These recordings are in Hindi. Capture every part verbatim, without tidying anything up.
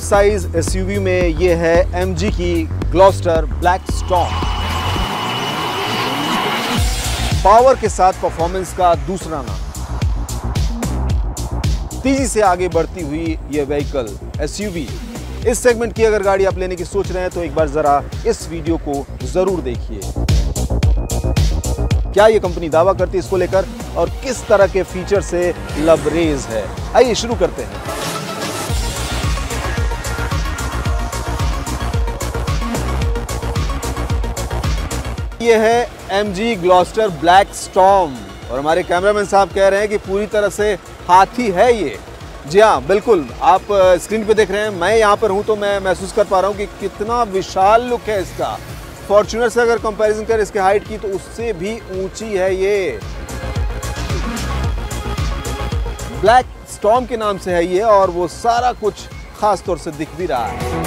साइज एसयूवी में ये है एमजी की ग्लॉस्टर ब्लैक स्टॉर्म। पावर के साथ परफॉर्मेंस का दूसरा नाम। तेजी से आगे बढ़ती हुई ये व्हीकल एसयूवी, इस सेगमेंट की अगर गाड़ी आप लेने की सोच रहे हैं तो एक बार जरा इस वीडियो को जरूर देखिए। क्या ये कंपनी दावा करती है इसको लेकर और किस तरह के फीचर से लबरेज है, आइए शुरू करते हैं। ये है एमजी ग्लॉस्टर ब्लैक स्टॉर्म और हमारे कैमरामैन साहब कह रहे हैं कि पूरी तरह से हाथी है ये। जी हाँ, बिल्कुल, आप स्क्रीन पे देख रहे हैं, मैं यहाँ पर हूँ तो मैं महसूस कर पा रहा हूँ कि कितना विशाल लुक है इसका। फॉर्च्यूनर से अगर कंपैरिजन करें इसके हाइट की तो उससे भी ऊंची है ये। ब्लैक स्टॉर्म के नाम से है ये और वो सारा कुछ खास तौर से दिख भी रहा है।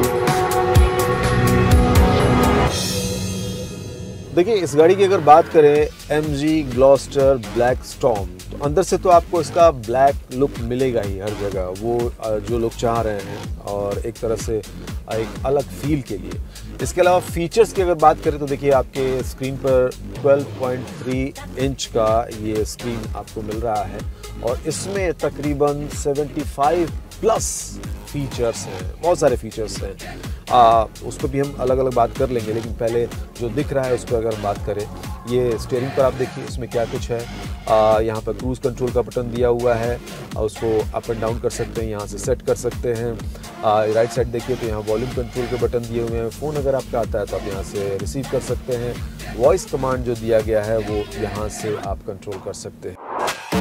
देखिए, इस गाड़ी की अगर बात करें एमजी ग्लॉस्टर ब्लैक स्टॉर्म, तो अंदर से तो आपको इसका ब्लैक लुक मिलेगा ही हर जगह, वो जो लोग चाह रहे हैं और एक तरह से एक अलग फील के लिए। इसके अलावा फीचर्स की अगर बात करें तो देखिए आपके स्क्रीन पर ट्वेल्व पॉइंट थ्री इंच का ये स्क्रीन आपको मिल रहा है और इसमें तकरीबन पचहत्तर प्लस फीचर्स हैं, बहुत सारे फीचर्स हैं। आ, उस पर भी हम अलग अलग बात कर लेंगे, लेकिन पहले जो दिख रहा है उस पर अगर हम बात करें, ये स्टीयरिंग पर आप देखिए इसमें क्या कुछ है। यहाँ पर क्रूज़ कंट्रोल का बटन दिया हुआ है, आ, उसको अप एंड डाउन कर सकते हैं, यहाँ से सेट कर सकते हैं। आ, राइट साइड देखिए तो यहाँ वॉल्यूम कंट्रोल के बटन दिए हुए हैं। फ़ोन अगर आपका आता है तो आप यहाँ से रिसीव कर सकते हैं। वॉइस कमांड जो दिया गया है वो यहाँ से आप कंट्रोल कर सकते हैं।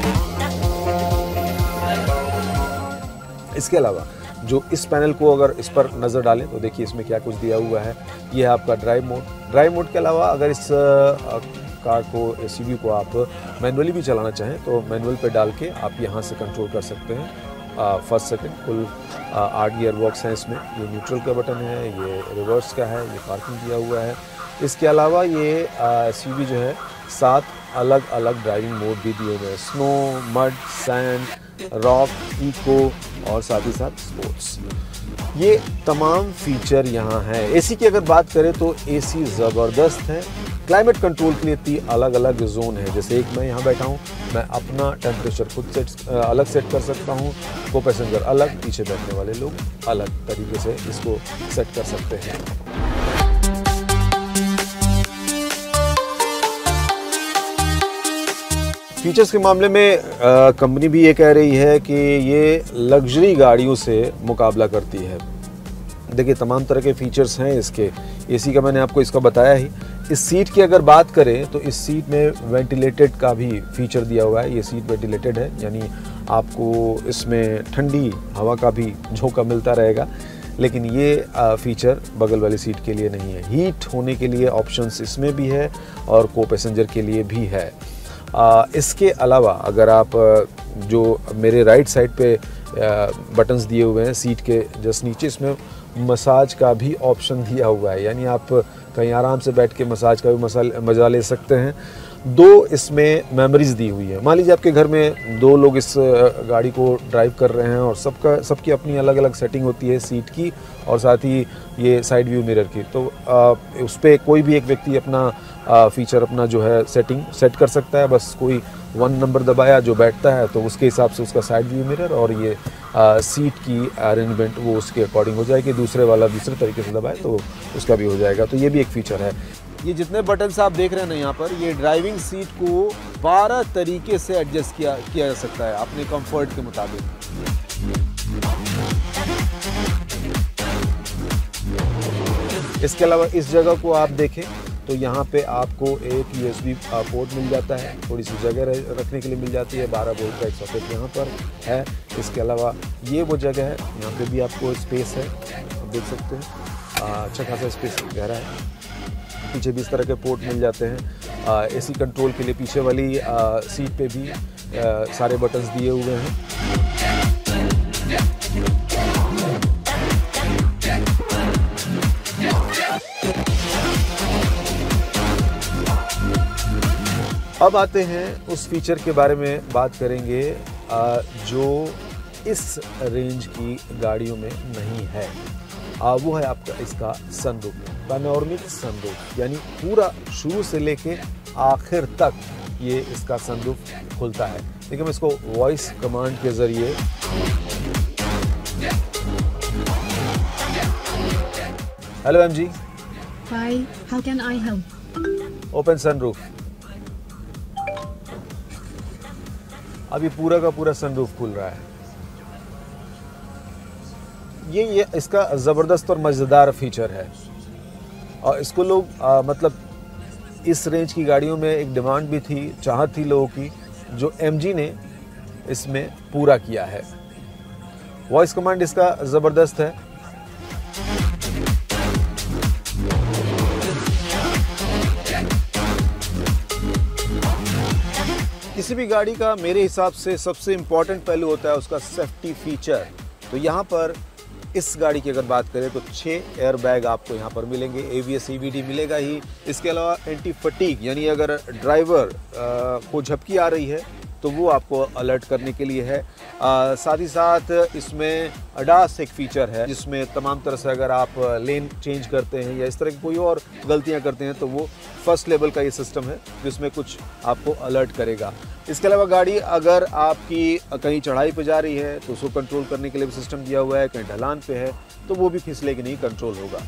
इसके अलावा जो इस पैनल को अगर इस पर नज़र डालें तो देखिए इसमें क्या कुछ दिया हुआ है। ये है आपका ड्राइव मोड। ड्राइव मोड के अलावा अगर इस कार को, एसयूवी को आप मैनुअली भी चलाना चाहें तो मैनुअल पे डाल के आप यहाँ से कंट्रोल कर सकते हैं। फर्स्ट सेकंड कुल आठ गियर बॉक्स हैं इसमें। ये न्यूट्रल का बटन है, ये रिवर्स का है, ये पार्किंग दिया हुआ है। इसके अलावा ये एसयूवी जो है सात अलग अलग ड्राइविंग मोड भी दिए हुए हैं, snow, mud, sand, rock, echo और साथ ही साथ स्पोर्ट्स। ये तमाम फीचर यहाँ हैं। एसी की अगर बात करें तो एसी ज़बरदस्त है। क्लाइमेट कंट्रोल के लिए तीन अलग अलग जोन है, जैसे एक मैं यहाँ बैठा हूँ, मैं अपना टेम्परेचर खुद सेट अलग सेट कर सकता हूँ, को पैसेंजर अलग, पीछे बैठने वाले लोग अलग तरीके से इसको सेट कर सकते हैं। फीचर्स के मामले में कंपनी भी ये कह रही है कि ये लग्जरी गाड़ियों से मुकाबला करती है। देखिए तमाम तरह के फीचर्स हैं इसके। एसी का मैंने आपको इसका बताया ही। इस सीट की अगर बात करें तो इस सीट में वेंटिलेटेड का भी फीचर दिया हुआ है। ये सीट वेंटिलेटेड है, यानी आपको इसमें ठंडी हवा का भी झोंका मिलता रहेगा, लेकिन ये फीचर बगल वाली सीट के लिए नहीं है। हीट होने के लिए ऑप्शंस इसमें भी है और को पैसेंजर के लिए भी है। आ, इसके अलावा अगर आप जो मेरे राइट साइड पे बटन्स दिए हुए हैं सीट के जस्ट नीचे, इसमें मसाज का भी ऑप्शन दिया हुआ है, यानी आप कहीं आराम से बैठ के मसाज का भी मसाल मज़ा ले सकते हैं। दो इसमें मेमोरीज दी हुई है। मान लीजिए आपके घर में दो लोग इस गाड़ी को ड्राइव कर रहे हैं और सबका सबकी अपनी अलग अलग सेटिंग होती है सीट की और साथ ही ये साइड व्यू मिरर की, तो आ, उस पर कोई भी एक व्यक्ति अपना आ, फीचर अपना जो है सेटिंग सेट कर सकता है। बस कोई वन नंबर दबाया जो बैठता है तो उसके हिसाब से उसका साइड व्यू मिरर और ये आ, सीट की अरेंजमेंट वो उसके अकॉर्डिंग हो जाएगी। दूसरे वाला दूसरे तरीके से दबाए तो उसका भी हो जाएगा। तो ये भी एक फीचर है। ये जितने बटन्स आप देख रहे हैं ना यहाँ पर, ये ड्राइविंग सीट को बारह तरीके से एडजस्ट किया किया जा सकता है अपने कंफर्ट के मुताबिक। इसके अलावा इस जगह को आप देखें तो यहाँ पे आपको एक यूएसबी पोर्ट मिल जाता है, थोड़ी सी जगह रखने के लिए मिल जाती है। बारह वोल्ट का एक सॉकेट यहाँ पर है। इसके अलावा ये वो जगह है, यहाँ पे भी आपको स्पेस है, आप देख सकते हैं अच्छा खासा स्पेस गहरा है। पीछे भी इस तरह के पोर्ट मिल जाते हैं। एसी कंट्रोल के लिए पीछे वाली आ, सीट पे भी आ, सारे बटन्स दिए हुए हैं। अब आते हैं उस फीचर के बारे में बात करेंगे जो इस रेंज की गाड़ियों में नहीं है। आ, वो है आपका इसका सनरूफ, पैनोरामिक सनरूफ, यानी पूरा शुरू से लेके आखिर तक ये इसका सनरूफ खुलता है। देखिए मैं इसको वॉइस कमांड के जरिए hello M G, Hi, how can I help? Open sunroof. अभी पूरा का पूरा सनरूफ खुल रहा है। ये ये इसका ज़बरदस्त और मज़ेदार फीचर है और इसको लोग आ, मतलब इस रेंज की गाड़ियों में एक डिमांड भी थी, चाहत थी लोगों की, जो एमजी ने इसमें पूरा किया है। वॉइस कमांड इसका ज़बरदस्त है। किसी भी गाड़ी का मेरे हिसाब से सबसे इम्पॉर्टेंट पहलू होता है उसका सेफ्टी फीचर। तो यहाँ पर इस गाड़ी की अगर बात करें तो छः एयर बैग आपको यहाँ पर मिलेंगे, एवीएस ईवीडी मिलेगा ही। इसके अलावा एंटी फटीग, यानी अगर ड्राइवर को झपकी आ रही है तो वो आपको अलर्ट करने के लिए है। आ, साथ ही साथ इसमें अडास एक फीचर है जिसमें तमाम तरह से अगर आप लेन चेंज करते हैं या इस तरह की कोई और गलतियां करते हैं तो वो फर्स्ट लेवल का ये सिस्टम है जिसमें कुछ आपको अलर्ट करेगा। इसके अलावा गाड़ी अगर आपकी कहीं चढ़ाई पे जा रही है तो उसको कंट्रोल करने के लिए भी सिस्टम दिया हुआ है, कहीं ढलान पे है तो वो भी फिसलेगी नहीं, कंट्रोल होगा।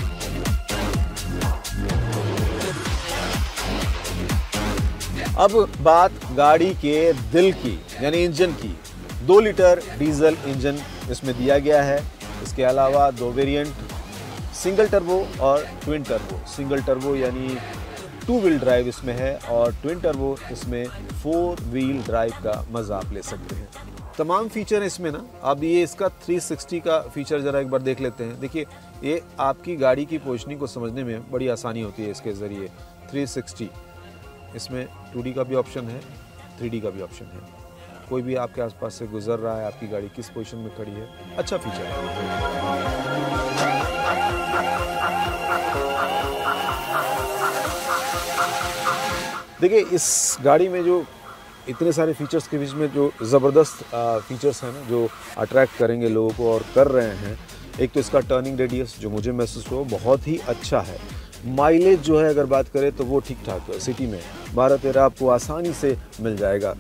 अब बात गाड़ी के दिल की, यानी इंजन की। दो लीटर डीजल इंजन इसमें दिया गया है। इसके अलावा दो वेरिएंट, सिंगल टर्बो और ट्विन टर्बो। सिंगल टर्बो यानी टू व्हील ड्राइव इसमें है और ट्विन टर्बो इसमें फोर व्हील ड्राइव का मज़ा आप ले सकते हैं। तमाम फीचर इसमें ना, अब ये इसका थ्री सिक्सटी का फीचर ज़रा एक बार देख लेते हैं। देखिए ये आपकी गाड़ी की पोजीशनिंग को समझने में बड़ी आसानी होती है इसके ज़रिए। थ्री सिक्सटी इसमें टू डी का भी ऑप्शन है, थ्री डी का भी ऑप्शन है। कोई भी आपके आसपास से गुजर रहा है, आपकी गाड़ी किस पोजीशन में खड़ी है, अच्छा फीचर है। देखिए इस गाड़ी में जो इतने सारे फीचर्स के बीच में जो ज़बरदस्त फीचर्स हैं ना जो अट्रैक्ट करेंगे लोगों को और कर रहे हैं, एक तो इसका टर्निंग रेडियस जो मुझे महसूस हुआ बहुत ही अच्छा है। माइलेज जो है अगर बात करें तो वो ठीक ठाक है, सिटी में बारह तेरह आपको आसानी से मिल जाएगा।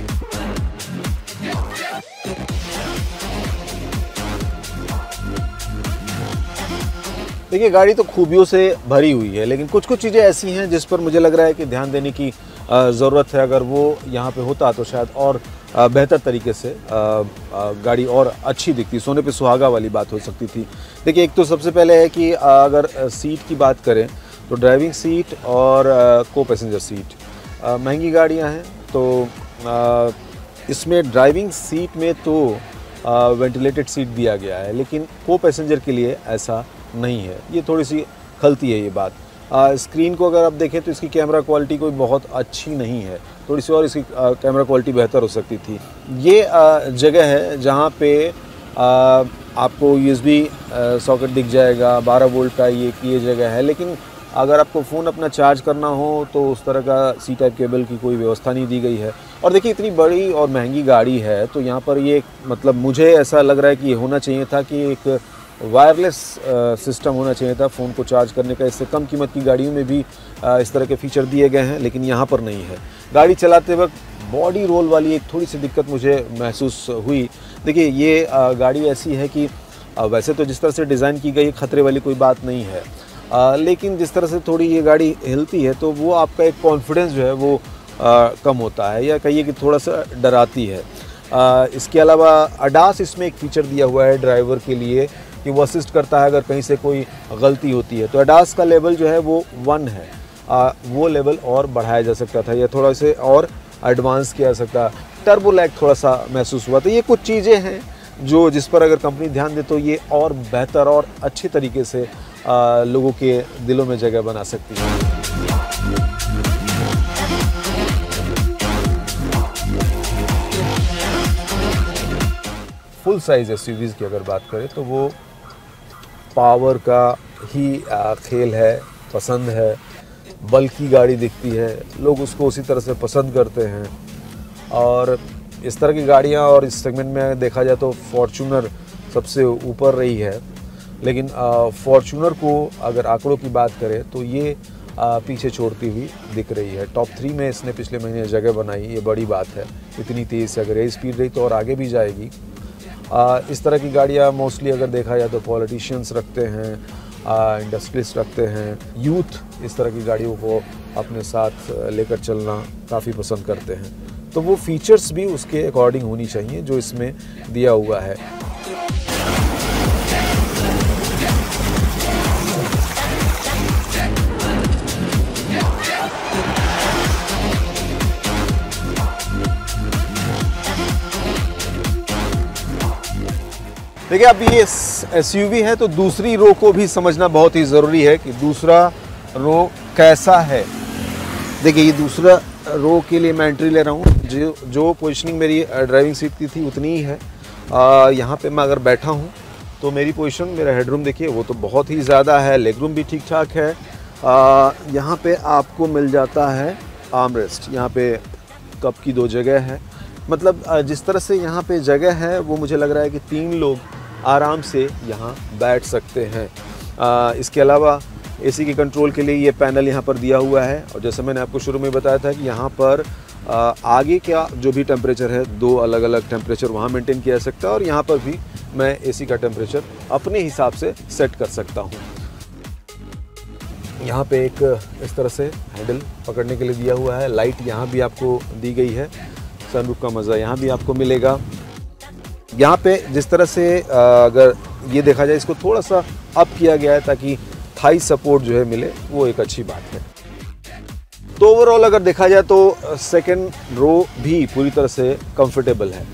देखिए गाड़ी तो खूबियों से भरी हुई है, लेकिन कुछ कुछ चीज़ें ऐसी हैं जिस पर मुझे लग रहा है कि ध्यान देने की ज़रूरत है। अगर वो यहाँ पे होता तो शायद और बेहतर तरीके से गाड़ी और अच्छी दिखती, सोने पे सुहागा वाली बात हो सकती थी। देखिए एक तो सबसे पहले है कि अगर सीट की बात करें तो ड्राइविंग सीट और को पैसेंजर सीट महंगी गाड़ियाँ हैं, तो इसमें ड्राइविंग सीट में तो वेंटिलेटेड सीट दिया गया है, लेकिन को पैसेंजर के लिए ऐसा नहीं है। ये थोड़ी सी खलती है ये बात। आ, स्क्रीन को अगर आप देखें तो इसकी कैमरा क्वालिटी कोई बहुत अच्छी नहीं है, थोड़ी सी और इसकी आ, कैमरा क्वालिटी बेहतर हो सकती थी। ये आ, जगह है जहाँ पे आ, आपको यूएसबी सॉकेट दिख जाएगा, बारह वोल्ट का ये ये जगह है, लेकिन अगर आपको फ़ोन अपना चार्ज करना हो तो उस तरह का सी टाइप केबल की कोई व्यवस्था नहीं दी गई है। और देखिए इतनी बड़ी और महंगी गाड़ी है तो यहाँ पर ये मतलब मुझे ऐसा लग रहा है कि ये होना चाहिए था कि एक वायरलेस सिस्टम होना चाहिए था फ़ोन को चार्ज करने का। इससे कम कीमत की गाड़ियों में भी आ, इस तरह के फीचर दिए गए हैं, लेकिन यहाँ पर नहीं है। गाड़ी चलाते वक्त बॉडी रोल वाली एक थोड़ी सी दिक्कत मुझे महसूस हुई। देखिए ये आ, गाड़ी ऐसी है कि आ, वैसे तो जिस तरह से डिज़ाइन की गई खतरे वाली कोई बात नहीं है, आ, लेकिन जिस तरह से थोड़ी ये गाड़ी हिलती है तो वो आपका एक कॉन्फिडेंस जो है वो आ, कम होता है, या कहिए कि थोड़ा सा डराती है। आ, इसके अलावा अडास इसमें एक फ़ीचर दिया हुआ है ड्राइवर के लिए कि वो असिस्ट करता है अगर कहीं से कोई गलती होती है। तो अडास का लेवल जो है वो वन है, आ, वो लेवल और बढ़ाया जा सकता था या थोड़ा से और एडवांस किया जा सकता। टर्बो लैग थोड़ा सा महसूस हुआ। तो ये कुछ चीज़ें हैं जो जिस पर अगर कंपनी ध्यान दे तो ये और बेहतर और अच्छी तरीके से आ, लोगों के दिलों में जगह बना सकती है। फुल साइज़ एसयूवीज़ की अगर बात करें तो वो पावर का ही खेल है, पसंद है। बल्कि गाड़ी दिखती है, लोग उसको उसी तरह से पसंद करते हैं। और इस तरह की गाड़ियाँ और इस सेगमेंट में देखा जाए तो फॉर्च्यूनर सबसे ऊपर रही है, लेकिन फॉर्च्यूनर को अगर आंकड़ों की बात करें तो ये आ, पीछे छोड़ती हुई दिख रही है। टॉप थ्री में इसने पिछले महीने जगह बनाई, ये बड़ी बात है। इतनी तेज़ से अगर ये स्पीड रही तो और आगे भी जाएगी। आ, इस तरह की गाड़ियाँ मोस्टली अगर देखा जाए तो पॉलिटिशियंस रखते हैं, इंडस्ट्रियलिस्ट रखते हैं, यूथ इस तरह की गाड़ियों को अपने साथ लेकर चलना काफ़ी पसंद करते हैं। तो वो फीचर्स भी उसके अकॉर्डिंग होनी चाहिए जो इसमें दिया हुआ है। देखिए, अब ये एसयूवी है तो दूसरी रो को भी समझना बहुत ही ज़रूरी है कि दूसरा रो कैसा है। देखिए, ये दूसरा रो के लिए मैं एंट्री ले रहा हूँ। जो जो पोजीशनिंग मेरी ड्राइविंग सीट की थी उतनी ही है। यहाँ पे मैं अगर बैठा हूँ तो मेरी पोजीशन, मेरा हेडरूम देखिए वो तो बहुत ही ज़्यादा है, लेग रूम भी ठीक ठाक है। यहाँ पे आपको मिल जाता है आर्म रेस्ट, यहाँ पे कप की दो जगह है। मतलब जिस तरह से यहाँ पे जगह है वो मुझे लग रहा है कि तीन लोग आराम से यहाँ बैठ सकते हैं। आ, इसके अलावा एसी के कंट्रोल के लिए ये पैनल यहाँ पर दिया हुआ है। और जैसे मैंने आपको शुरू में बताया था कि यहाँ पर आ, आगे का जो भी टेम्परेचर है, दो अलग अलग टेम्परेचर वहाँ मेंटेन किया जा सकता है और यहाँ पर भी मैं एसी का टेम्परेचर अपने हिसाब से सेट कर सकता हूँ। यहाँ पे एक इस तरह से हैंडल पकड़ने के लिए दिया हुआ है। लाइट यहाँ भी आपको दी गई है। सनरूफ का मज़ा यहाँ भी आपको मिलेगा। यहाँ पे जिस तरह से अगर ये देखा जाए, इसको थोड़ा सा अप किया गया है ताकि थाई सपोर्ट जो है मिले, वो एक अच्छी बात है। तो ओवरऑल अगर देखा जाए तो सेकंड रो भी पूरी तरह से कंफर्टेबल है।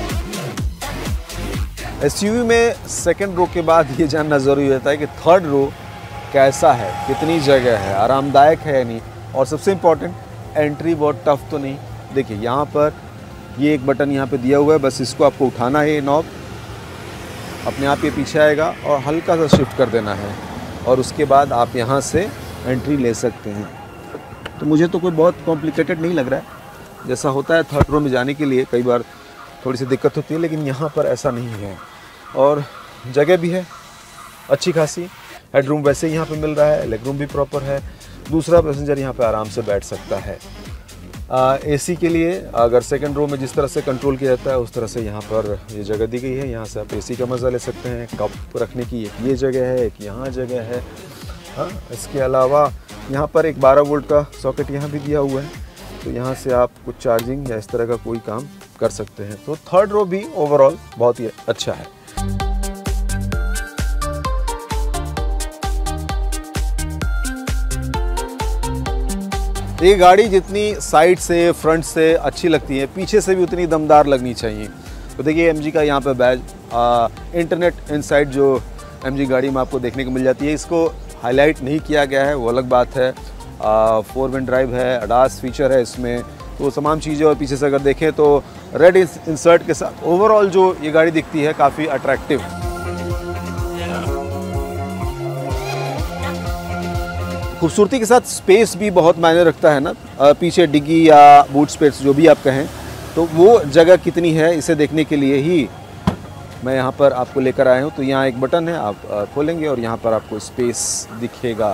एसयूवी में सेकंड रो के बाद ये जानना ज़रूरी रहता है कि थर्ड रो कैसा है, कितनी जगह है, आरामदायक है या नहीं, और सबसे इम्पोर्टेंट एंट्री बहुत टफ तो नहीं। देखिए, यहाँ पर ये एक बटन यहाँ पे दिया हुआ है, बस इसको आपको उठाना है, ये नॉब अपने आप ये पीछे आएगा और हल्का सा शिफ्ट कर देना है और उसके बाद आप यहाँ से एंट्री ले सकते हैं। तो मुझे तो कोई बहुत कॉम्प्लिकेटेड नहीं लग रहा है। जैसा होता है थर्ड रो में जाने के लिए कई बार थोड़ी सी दिक्कत होती है, लेकिन यहाँ पर ऐसा नहीं है और जगह भी है अच्छी खासी। हेडरूम वैसे ही यहाँ पे मिल रहा है, लेग रूम भी प्रॉपर है। दूसरा पैसेंजर यहाँ पे आराम से बैठ सकता है। एसी के लिए अगर सेकंड रो में जिस तरह से कंट्रोल किया जाता है उस तरह से यहाँ पर ये जगह दी गई है। यहाँ से आप एसी का मज़ा ले सकते हैं। कप रखने की एक ये जगह है, एक यहाँ जगह है। हाँ, इसके अलावा यहाँ पर एक बारह वोल्ट का सॉकेट यहाँ भी दिया हुआ है, तो यहाँ से आप कुछ चार्जिंग या इस तरह का कोई काम कर सकते हैं। तो थर्ड रो भी ओवरऑल बहुत ही अच्छा है। ये गाड़ी जितनी साइड से, फ्रंट से अच्छी लगती है, पीछे से भी उतनी दमदार लगनी चाहिए। तो देखिए, एमजी का यहाँ पे बैज, इंटरनेट इनसाइड जो एमजी गाड़ी में आपको देखने को मिल जाती है, इसको हाईलाइट नहीं किया गया है, वो अलग बात है। फोर व्हील ड्राइव है, अडास फीचर है इसमें, तो तमाम चीज़ें। और पीछे से अगर देखें तो रेड इंसर्ट के साथ ओवरऑल जो ये गाड़ी दिखती है काफ़ी अट्रैक्टिव। खूबसूरती के साथ स्पेस भी बहुत मायने रखता है ना। पीछे डिग्गी या बूट स्पेस जो भी आप कहें, तो वो जगह कितनी है इसे देखने के लिए ही मैं यहाँ पर आपको लेकर आया हूँ। तो यहाँ एक बटन है, आप खोलेंगे और यहाँ पर आपको स्पेस दिखेगा।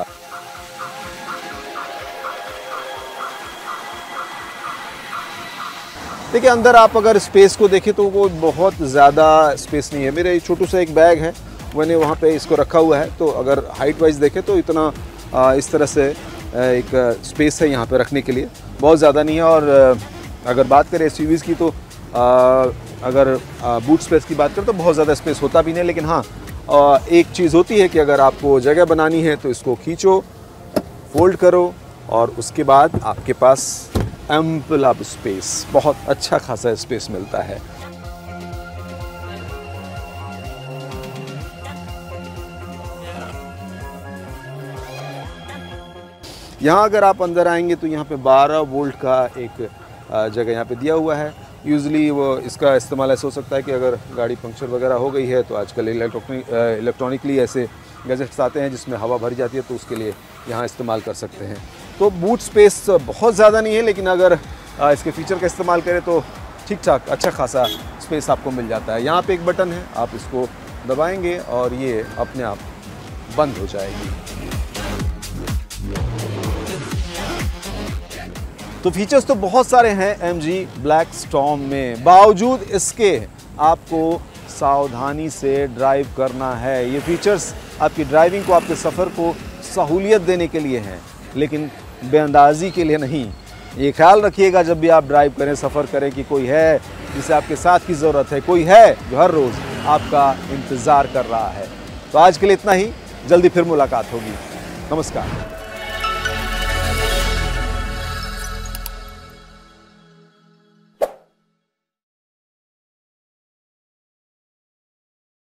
देखिए, अंदर आप अगर स्पेस को देखें तो वो बहुत ज़्यादा स्पेस नहीं है। मेरा एक छोटू सा एक बैग है, मैंने वहाँ पे इसको रखा हुआ है। तो अगर हाइट वाइज देखें तो इतना आ, इस तरह से एक स्पेस है यहाँ पे रखने के लिए, बहुत ज़्यादा नहीं है। और अगर बात करें एसयूवीज़ की तो आ, अगर आ, बूट स्पेस की बात करें तो बहुत ज़्यादा स्पेस होता भी नहीं। लेकिन हाँ, आ, एक चीज़ होती है कि अगर आपको जगह बनानी है तो इसको खींचो, फोल्ड करो और उसके बाद आपके पास एम्पल ऑफ स्पेस, बहुत अच्छा खासा स्पेस मिलता है। यहाँ अगर आप अंदर आएंगे तो यहाँ पे बारह वोल्ट का एक जगह यहाँ पे दिया हुआ है। यूजुअली वो इसका इस्तेमाल ऐसा हो सकता है कि अगर गाड़ी पंक्चर वगैरह हो गई है तो आजकल इलेक्ट्रॉनिक इलेक्ट्रॉनिकली ऐसे गैजेट्स आते हैं जिसमें हवा भरी जाती है, तो उसके लिए यहाँ इस्तेमाल कर सकते हैं। तो बूट स्पेस बहुत ज़्यादा नहीं है, लेकिन अगर इसके फीचर का इस्तेमाल करें तो ठीक ठाक अच्छा खासा स्पेस आपको मिल जाता है। यहाँ पे एक बटन है, आप इसको दबाएंगे और ये अपने आप बंद हो जाएगी। तो फीचर्स तो बहुत सारे हैं एम जी ब्लैक स्टॉर्म में, बावजूद इसके आपको सावधानी से ड्राइव करना है। ये फीचर्स आपकी ड्राइविंग को, आपके सफ़र को सहूलियत देने के लिए हैं, लेकिन बेअंदाजी के लिए नहीं। ये ख्याल रखिएगा जब भी आप ड्राइव करें, सफ़र करें, कि कोई है जिसे आपके साथ की ज़रूरत है, कोई है जो हर रोज़ आपका इंतज़ार कर रहा है। तो आज के लिए इतना ही, जल्दी फिर मुलाकात होगी। नमस्कार।